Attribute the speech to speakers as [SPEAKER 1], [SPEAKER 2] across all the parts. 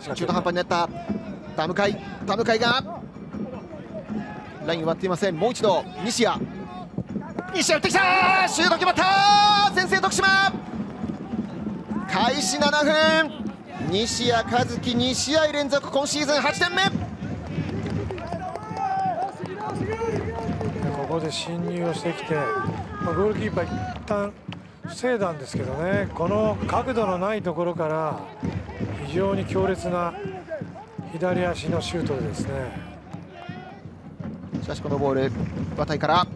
[SPEAKER 1] 中途半端になった田向がライン割っていません。もう一度西矢打ってきた。シュート決まった。先制徳島。開始7分、西矢和樹2試合連続今シーズン8点目。
[SPEAKER 2] ここで侵入をしてきて、ゴールキーパー一旦防いだんですけどね、この角度のないところから非常に強烈な左足のシュートでですね。
[SPEAKER 1] しかしこのボール渡井から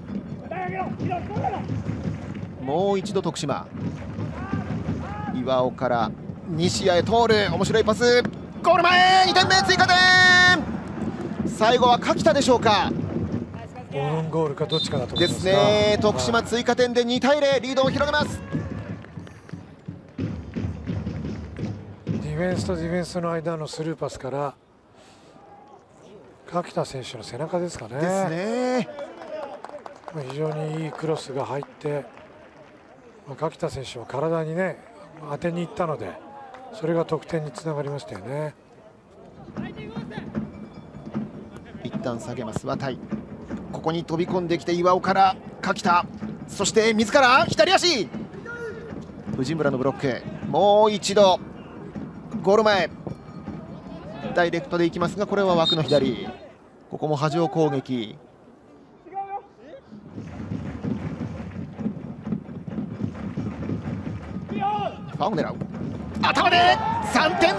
[SPEAKER 1] もう一度徳島、岩尾から西矢へ通る面白いパス、ゴール前2点目追加点。最後は垣田でしょうか。
[SPEAKER 2] オウンゴールかどっちかだと思います
[SPEAKER 1] ですね。徳島追加点で2対0リードを広げます。
[SPEAKER 2] ディフェンスとディフェンスの間のスルーパスから垣田選手の背中ですかね。
[SPEAKER 1] ですね。
[SPEAKER 2] 非常にいいクロスが入って、垣田選手は体にね当てにいったので、それが得点につながりましたよね。
[SPEAKER 1] 一旦下げます渡井、ここに飛び込んできて岩尾から垣田、そして自ら左足、藤村のブロック、もう一度ゴール前ダイレクトでいきますが、これは枠の左。ここも波状攻撃。ファンを狙う、頭で3点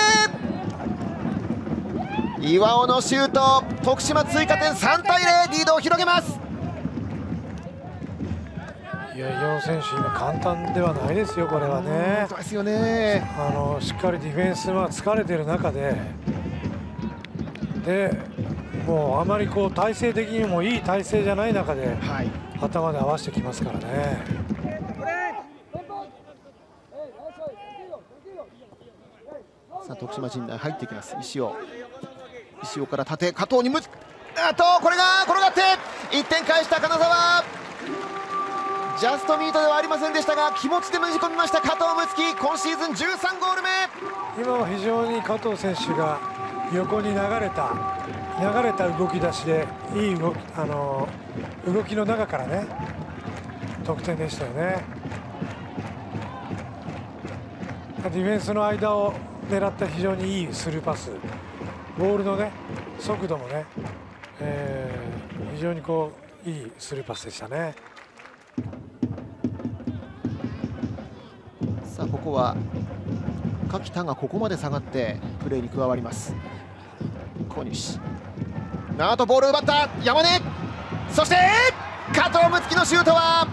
[SPEAKER 1] 目。岩尾のシュート、徳島追加点3対0リードを広げます。
[SPEAKER 2] いや、岩尾選手今簡単ではないですよ、これはね。
[SPEAKER 1] そうですよね。
[SPEAKER 2] しっかりディフェンスは疲れてる中で、もうあまりこう体勢的にもいい体勢じゃない中で、
[SPEAKER 1] はい、
[SPEAKER 2] 頭で合わせてきますからね。
[SPEAKER 1] さあ徳島陣内入ってきます。石尾から縦、加藤にこれが転がって1点返した金沢。ジャストミートではありませんでしたが、気持ちでねじ込みました加藤睦月、今シーズン13ゴール目。
[SPEAKER 2] 今は非常に加藤選手が横に流れた動き出しで、いい動きの中からね得点でしたよね。ディフェンスの間を狙った非常にいいスルーパス、ボールのね速度もね、非常にこういいスルーパスでしたね。
[SPEAKER 1] さあここは垣田がここまで下がってプレーに加わります。小西、あとボール奪った山根、そして加藤睦月のシュートは、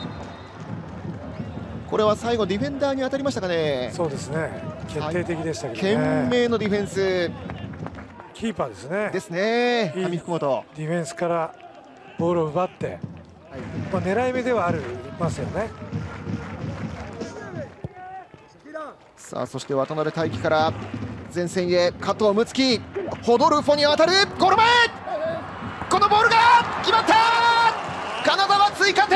[SPEAKER 1] これは最後ディフェンダーに当たりましたかね。
[SPEAKER 2] そうですね、決定的でしたけどね。
[SPEAKER 1] 懸命のディフェンス
[SPEAKER 2] キーパーですね。
[SPEAKER 1] ですね。
[SPEAKER 2] いい
[SPEAKER 1] 上福本、
[SPEAKER 2] ディフェンスからボールを奪って、狙い目ではありますよね。
[SPEAKER 1] さあそして渡辺大輝から前線へ加藤睦月、ホドルフォに渡る、ゴール前、このボールが決まった。金沢追加点、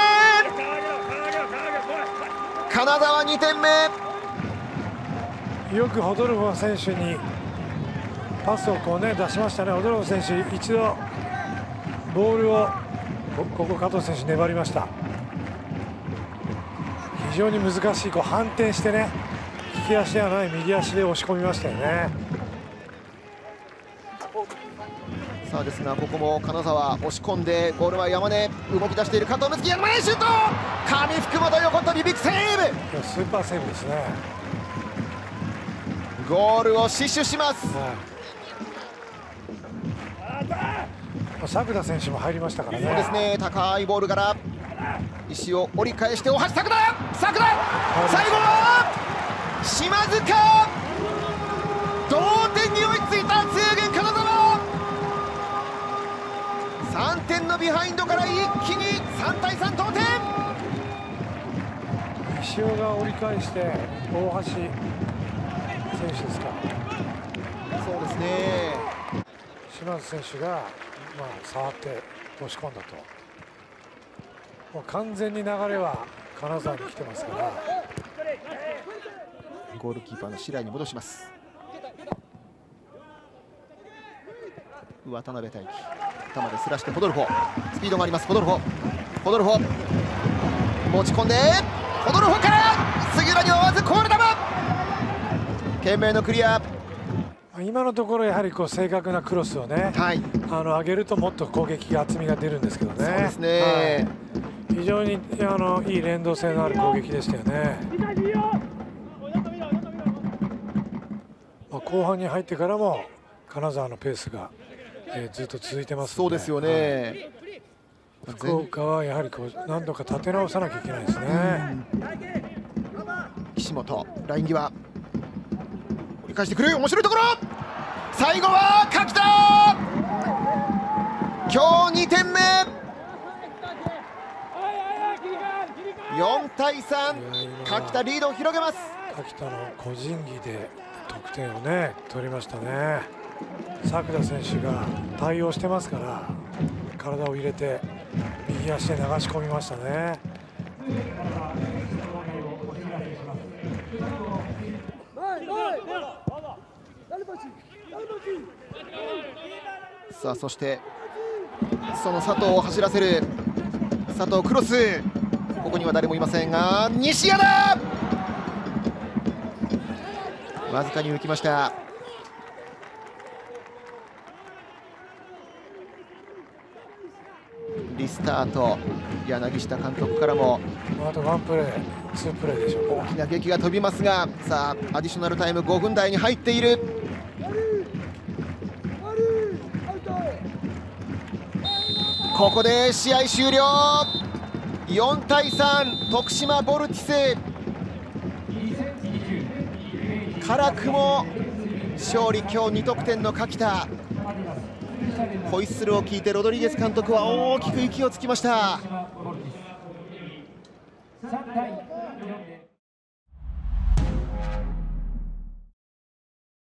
[SPEAKER 1] 金沢2点目。
[SPEAKER 2] よくホドルフォン選手にパスをこうね出しましたね。ホドルフォン選手一度ボールをここ加藤選手粘りました。非常に難しいこう反転してね、利き足ではない右足で押し込みましたよね。
[SPEAKER 1] さあですがここも金沢押し込んでゴールは山根、動き出している加藤睦月、山根シュート、上福本横とビビックセーブ、
[SPEAKER 2] スーパーセーブですね。
[SPEAKER 1] ゴールを死守します。
[SPEAKER 2] 作田選手も入りましたからね。
[SPEAKER 1] そうですね、高いボールから石を折り返して大橋作田、最後は島塚、同点に追いついた通軍金沢、3点のビハインドから一気に3対3同点。
[SPEAKER 2] 石尾が折り返して大橋選手ですか。
[SPEAKER 1] そうですね、
[SPEAKER 2] 島津選手が触って押し込んだと、もう完全に流れは金沢に来てますから。
[SPEAKER 1] ゴールキーパーの白井に戻します。 渡辺大輝、頭ですらしてポドルフォ、スピードがあります。ポドルフォ持ち込んで、ポドルフォから杉浦に合わずこぼれ球、懸命のクリア。
[SPEAKER 2] 今のところやはりこう正確なクロスをね、
[SPEAKER 1] はい、
[SPEAKER 2] 上げるともっと攻撃が厚みが出るんですけどね。
[SPEAKER 1] そうですね、
[SPEAKER 2] 非常にいい連動性のある攻撃でしたよね。後半に入ってからも金沢のペースが、ずっと続いてますので。
[SPEAKER 1] そうですよね、
[SPEAKER 2] 福岡はやはりこう何度か立て直さなきゃいけないですね。
[SPEAKER 1] 岸本、ライン際折り返してくる、面白いところ、最後は垣田、今日2点目、4対3、垣田リードを広げます。
[SPEAKER 2] 垣田の個人技で得点をね取りましたね。作田選手が対応してますから体を入れて右足で流し込みましたね。
[SPEAKER 1] さあそしてその佐藤を走らせる佐藤クロス、ここには誰もいませんが西矢だ、わずかに浮きました。リスタート、柳下監督からも
[SPEAKER 2] あとワンプレーツープレーでしょうか。
[SPEAKER 1] 大きな檄が飛びますが、さあアディショナルタイム5分台に入っている。ここで試合終了、4対3、徳島ボルティス辛くも勝利、今日2得点の垣田。ホイッスルを聞いてロドリゲス監督は大きく息をつきました。